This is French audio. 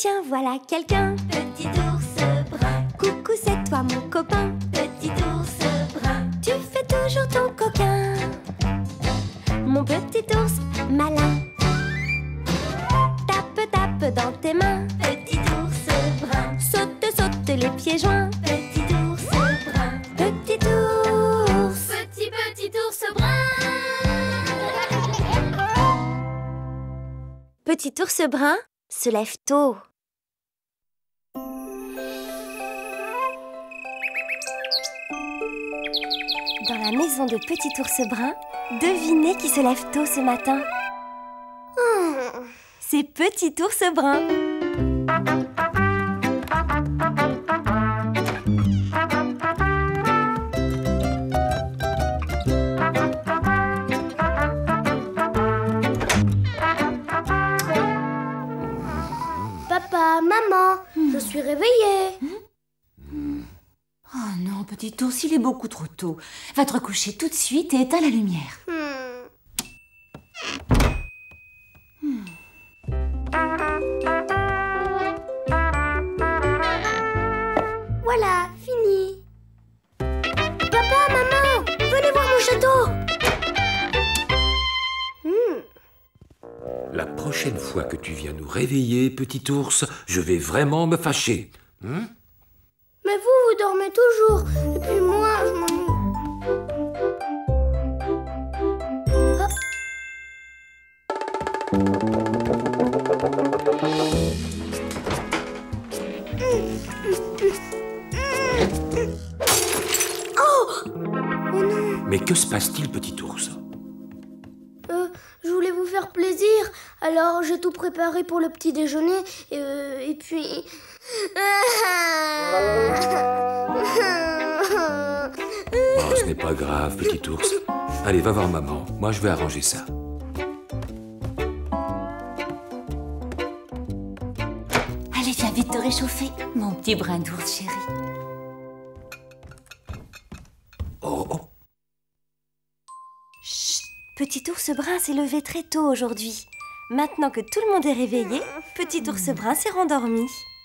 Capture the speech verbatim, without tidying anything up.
Tiens, voilà quelqu'un. Petit ours brun. Coucou, c'est toi mon copain. Petit ours brun. Tu fais toujours ton coquin. Mon petit ours malin. Tape, tape dans tes mains. Petit ours brun. Saute, saute les pieds joints. Petit ours brun. Petit ours. Petit petit ours brun. Petit ours brun se lève tôt. Dans la maison de Petit ours brun, devinez qui se lève tôt ce matin. C'est Petit ours brun. Papa, maman, je suis réveillée. Oh non, petit ours, il est beaucoup trop tôt. Va te recoucher tout de suite et éteins la lumière. Hmm. Hmm. Voilà, fini. Papa, maman, venez voir mon château. Hmm. La prochaine fois que tu viens nous réveiller, petit ours, je vais vraiment me fâcher. Hmm? Mais vous, vous dormez toujours. Et puis moi, je m'ennuie. Oh! Oh non! Mais que se passe-t-il, petit ours? Euh, je voulais vous faire plaisir, alors j'ai tout préparé pour le petit déjeuner, et, euh, et puis... Oh, ce n'est pas grave, petit ours. Allez, va voir maman. Moi, je vais arranger ça. Allez, viens vite te réchauffer, mon petit brin d'ours chéri. Oh, oh. Chut, Petit ours brun s'est levé très tôt aujourd'hui. Maintenant que tout le monde est réveillé, Petit ours brun s'est rendormi.